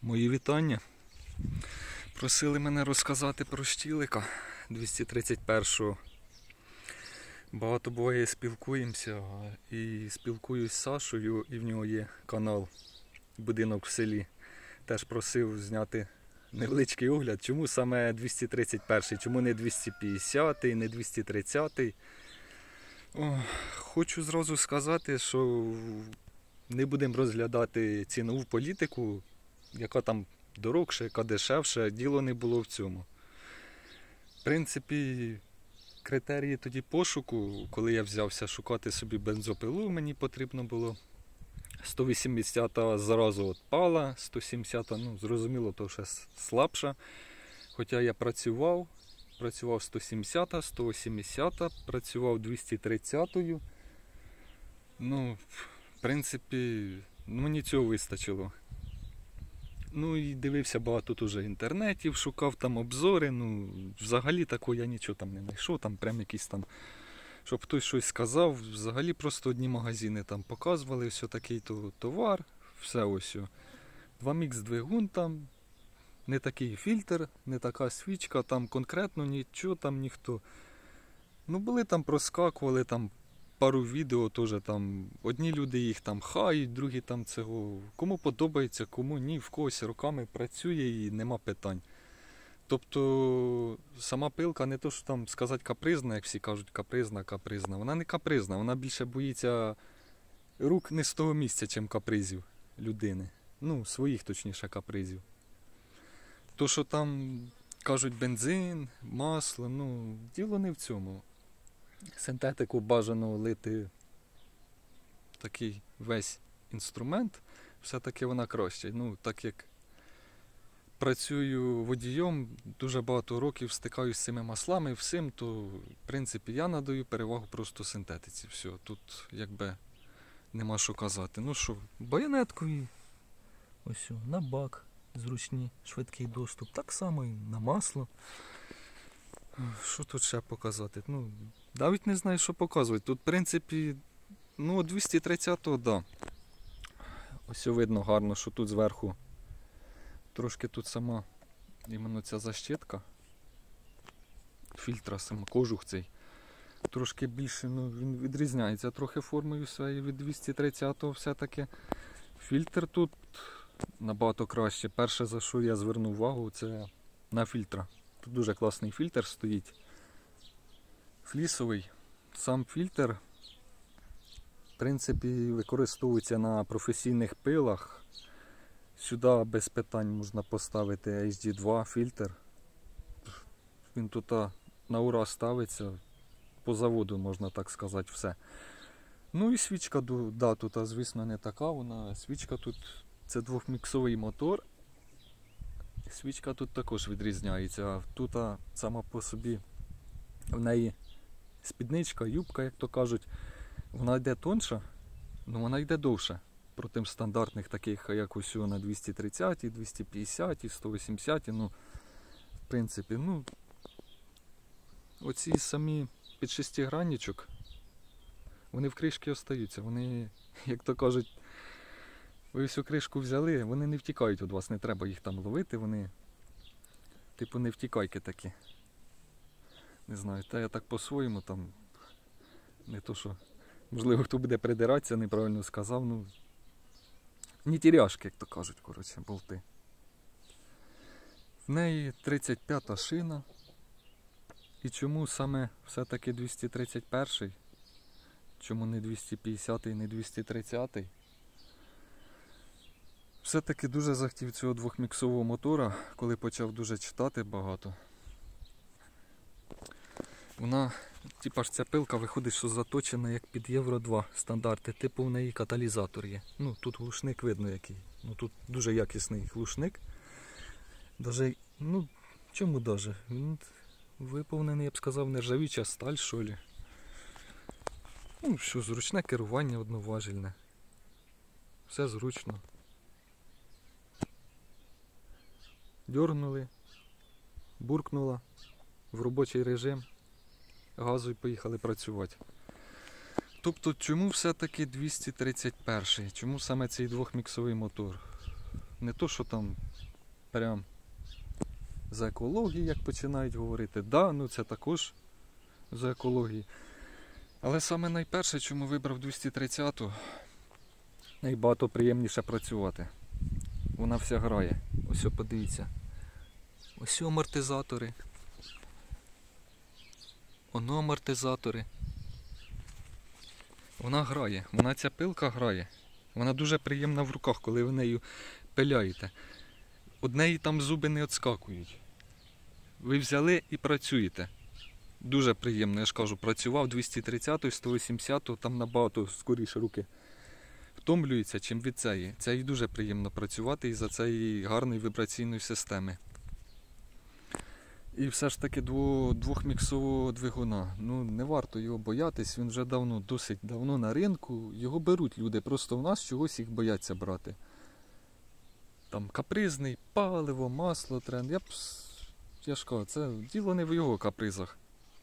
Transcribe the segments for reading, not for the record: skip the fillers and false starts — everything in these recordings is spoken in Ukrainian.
Мої вітання. Просили мене розказати про щілика 231-го. Багато буває спілкуємося і спілкуюсь з Сашою, і в нього є канал «Будинок в селі». Теж просив зняти невеличкий огляд, чому саме 231-й, чому не 250-й, не 230-й. Хочу зразу сказати, що не будемо розглядати цінову політику, яка там дорогша, яка дешевша, діло не було в цьому. В принципі, критерії тоді пошуку, коли я взявся шукати собі бензопилу, мені потрібно було 180-та зразу відпала, 170-та, зрозуміло, то ще слабша. Хоча я працював 170-та, 180-та, працював 230-ю. В принципі, мені цього вистачило. І дивився багато тут уже інтернетів, шукав там обзори, взагалі такого я нічого там не знайшов, там прям якісь там, щоб хтось щось сказав, взагалі просто одні магазини там показували, все такий то товар, все ось. 2Мікс двигун там, не такий фільтр, не така свічка, там конкретно нічого там ніхто. Були там, проскакували там пару відео теж там, одні люди їх там хають, другі там цього, кому подобається, кому ні, в когось роками працює і нема питань. Тобто сама пилка не то, що там сказати капризна, як всі кажуть, капризна, вона не капризна, вона більше боїться рук не з того місця, чим капризів людини. Своїх точніше капризів. То, що там кажуть бензин, масло, діло не в цьому. Синтетику бажано лити такий весь інструмент, все-таки вона краще. Так як працюю водієм, дуже багато років стикаюся з цими маслами, всім, то в принципі я надаю перевагу просто синтетиці. Все, тут якби нема що казати. Байонеткові, ось на бак, зручні, швидкий доступ, так само і на масло. Що тут ще показати? Навіть не знаю, що показувати. Тут, в принципі, 230-го, да. Ось видно гарно, що тут зверху трошки тут сама іменно ця защитка фільтра, сам кожух цей. Трошки більше, він відрізняється трохи формою своєю від 230-го все-таки. Фільтр тут набагато краще. Перше, за що я звернув увагу, це на фільтра. Тут дуже класний фільтр стоїть. Флісовий. Сам фільтр, в принципі, використовується на професійних пилах. Сюди без питань можна поставити HD2 фільтр. Він тут на ура ставиться. По заводу, можна так сказати, все. І свічка, да, тут, звісно, не така. Свічка тут, це двохміксовий мотор. Свічка тут також відрізняється. Тут сама по собі в неї спідничка, юбка, як то кажуть, вона йде тонша, але вона йде довше. Проти стандартних таких, як ось на 230, 250, 180, в принципі, оці самі під шестигранничок, вони в кришки остаються. Вони, як то кажуть, ви всю кришку взяли, вони не втікають від вас, не треба їх там ловити, вони типу не втікайки такі. Не знаю, та я так по-своєму там, не то що, можливо, хто буде придиратися, неправильно сказав, не тіряшки, як то кажуть, коротше, болти. В неї 35-та шина. І чому саме все-таки 231-й? Чому не 250-й, не 230-й? Все-таки дуже захотів цього двохміксового мотора, коли почав дуже читати багато. Вона, ж ця пилка виходить, що заточена як під Євро 2 стандарти, типу в неї каталізатор є. Тут глушник видно який. Тут дуже якісний глушник. Даже, чому даже? Він виповнений, я б сказав, нержавіча сталь, що ли. Що, зручне керування одноважільне. Все зручно. Дьорнули, буркнула в робочий режим, газу і поїхали працювати. Тобто, чому все-таки 231-й? Чому саме цей двохміксовий мотор? Не то, що там прям з екології, як починають говорити. Да, ну це також з екології. Але саме найперше, чому вибрав 230-ту, найбагато приємніше працювати. Вона вся грає. Ось подивіться. Ось амортизатори. Оно амортизатори. Вона грає. Вона ця пилка грає. Вона дуже приємна в руках, коли ви нею пиляєте. Од неї там зуби не відскакують. Ви взяли і працюєте. Дуже приємно, я ж кажу, працював 230-ю, 180-ю, там набагато скоріше руки втомлюються, чим від цієї. Це і дуже приємно працювати із-за цієї гарної вібраційної системи. І все ж таки двохміксового двигуна. Ну, не варто його боятись, він вже давно, досить давно на ринку. Його беруть люди, просто в нас чогось їх бояться брати. Там капризний, паливо, масло, тренд. Я ж кажу, це діло не в його капризах.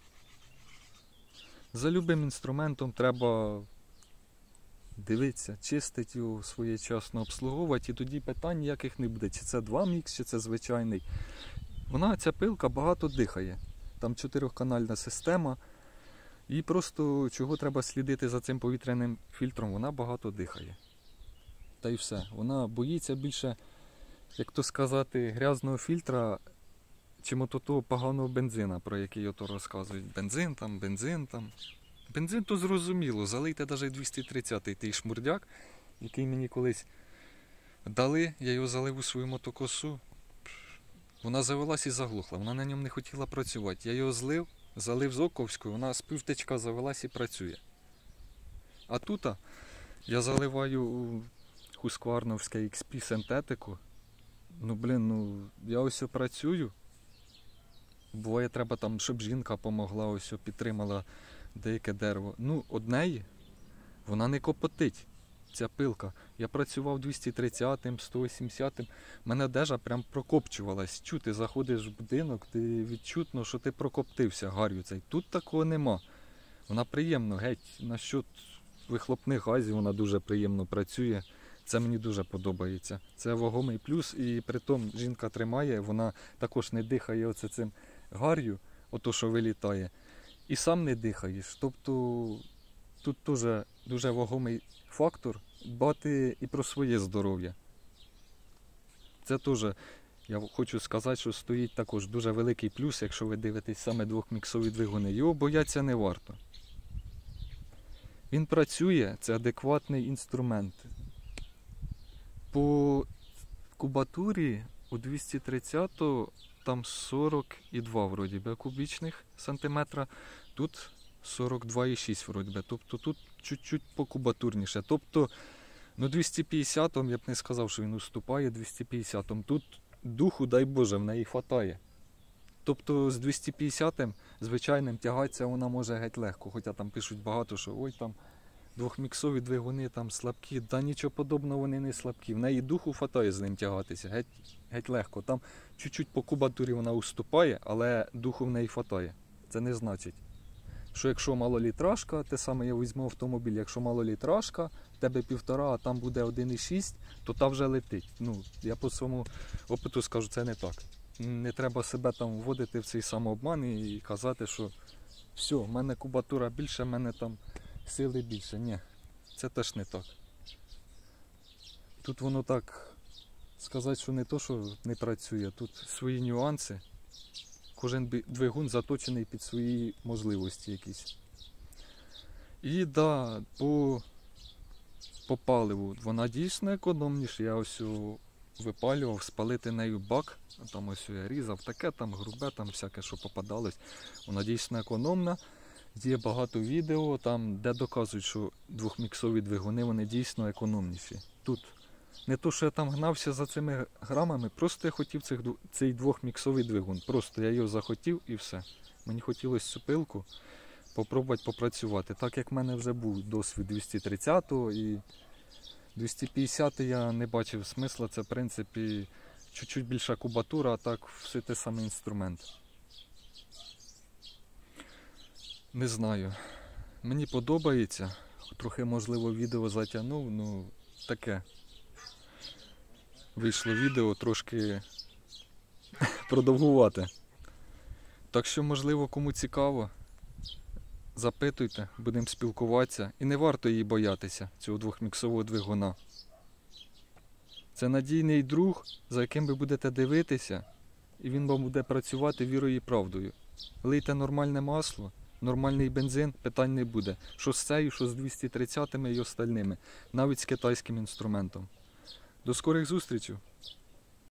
За любим інструментом треба дивитися, чистити його своєчасно, обслуговувати, і тоді питань ніяких не буде. Чи це 2-мікс, чи це звичайний. Вона, ця пилка, багато дихає. Там 4-канальна система. І просто чого треба слідити за цим повітряним фільтром, вона багато дихає. Та й все. Вона боїться більше, як то сказати, грязного фільтра, чим от того поганого бензина, про який ото розказують. Бензин там. Бензин то зрозуміло, залийте навіть 230-й той шмурдяк, який мені колись дали, я його залив у свою мотокосу. Вона завелась і заглухла, вона на ньому не хотіла працювати. Я його залив з Оковською, вона з півтичка завелась і працює. А тут я заливаю у Husqvarna XP синтетику. Я ось працюю. Буває, треба там, щоб жінка помогла, ось підтримала деяке дерево. Однеї вона не копотить, ця пилка. Я працював 230-м, 180-м, мене одежа прям прокопчувалась. Ти заходиш в будинок, ти відчутно, що ти прокоптився гарю цей. Тут такого нема. Вона приємно, геть, насчет вихлопних газів вона дуже приємно працює. Це мені дуже подобається. Це вагомий плюс, і при тому жінка тримає, вона також не дихає оце цим гар'ю, ото що вилітає. І сам не дихаєш. Тобто тут теж дуже вагомий фактор дбати і про своє здоров'я. Це теж, я хочу сказати, що стоїть також дуже великий плюс, якщо ви дивитесь саме двохміксові двигуни. Його бояться не варто. Він працює, це адекватний інструмент. По кубатурі у 230 там 42 вроді би кубічних сантиметра, тут 42,6 вроді би. Тобто тут чуть-чуть покубатурніше. Тобто, 250-м я б не сказав, що він уступає 250-м. Тут духу, дай Боже, в неї хватає. Тобто з 250-м звичайним тягатися вона може геть легко. Хоча там пишуть багато, що ой там двохміксові двигуни там слабкі. Да нічого подобного, вони не слабкі. В неї духу хватає з ним тягатися. Геть легко. Там чуть-чуть по кубатурі вона уступає, але духу в неї хватає. Це не значить, що якщо малолітражка, те саме я візьму автомобіль, якщо малолітражка, в тебе 1,5, а там буде 1,6, то та вже летить. Я по своєму опиту скажу, це не так. Не треба себе там вводити в цей самообман і казати, що все, в мене кубатура більше, в мене там сили більше. Ні, це теж не так. Тут воно так, сказати, що не то, що не працює, тут свої нюанси. Кожен двигун заточений під свої можливості якісь. І да, по паливу вона дійсно економніша. Я ось випалював, спалити нею бак, там ось я різав, таке там грубе, там всяке, що попадалось. Вона дійсно економна. Є багато відео, там, де доказують, що двохміксові двигуни, вони дійсно економніші. Тут не то, що я там гнався за цими грамами, просто я хотів цей двохміксовий двигун. Просто я його захотів і все. Мені хотілося цю пилку попробувати попрацювати. Так як в мене вже був досвід 230-го і 250 я не бачив смисла, це в принципі чуть-чуть більша кубатура, а так все те самий інструмент. Не знаю. Мені подобається. Трохи, можливо, відео затягнув, таке. Вийшло відео трошки продовгувати. Так що, можливо, кому цікаво, запитуйте, будемо спілкуватися. І не варто її боятися, цього двохміксового двигуна. Це надійний друг, за яким ви будете дивитися, і він вам буде працювати вірою і правдою. Лийте нормальне масло, нормальний бензин, питань не буде. Що з цією, що з 230-ми і остальними, навіть з китайським інструментом. До скорих зустрічей!